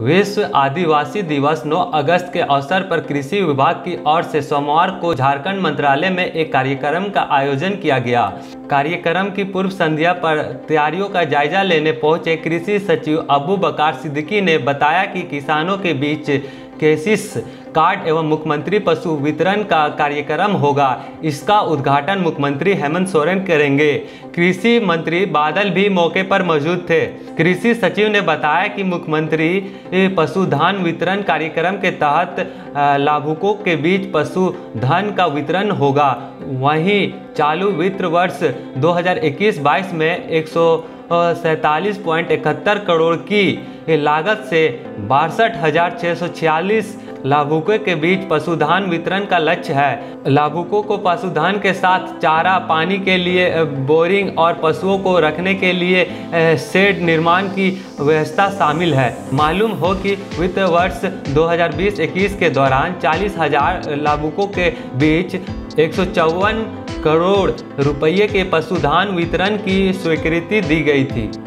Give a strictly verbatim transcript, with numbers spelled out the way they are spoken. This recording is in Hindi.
विश्व आदिवासी दिवस नौ अगस्त के अवसर पर कृषि विभाग की ओर से सोमवार को झारखंड मंत्रालय में एक कार्यक्रम का आयोजन किया गया। कार्यक्रम की पूर्व संध्या पर तैयारियों का जायजा लेने पहुंचे कृषि सचिव अबू बकर सिद्दीकी ने बताया कि किसानों के बीच केसीसी कार्ड एवं मुख्यमंत्री पशु वितरण का कार्यक्रम होगा। इसका उद्घाटन मुख्यमंत्री हेमंत सोरेन करेंगे। कृषि मंत्री बादल भी मौके पर मौजूद थे। कृषि सचिव ने बताया कि मुख्यमंत्री पशुधन वितरण कार्यक्रम के तहत लाभुकों के बीच पशुधन का वितरण होगा। वहीं चालू वित्त वर्ष दो हज़ार इक्कीस बाईस में एक सौ सैंतालीस पॉइंट इकहत्तर करोड़ की लागत से बासठ हजार छः सौ छियालीस लाभुकों के बीच पशुधन वितरण का लक्ष्य है। लाभुकों को पशुधन के साथ चारा, पानी के लिए बोरिंग और पशुओं को रखने के लिए शेड निर्माण की व्यवस्था शामिल है। मालूम हो कि वित्त वर्ष दो हज़ार बीस इक्कीस के दौरान चालीस हजार लाभुकों के बीच एक सौ चौवन करोड़ रुपये के पशुधन वितरण की स्वीकृति दी गई थी।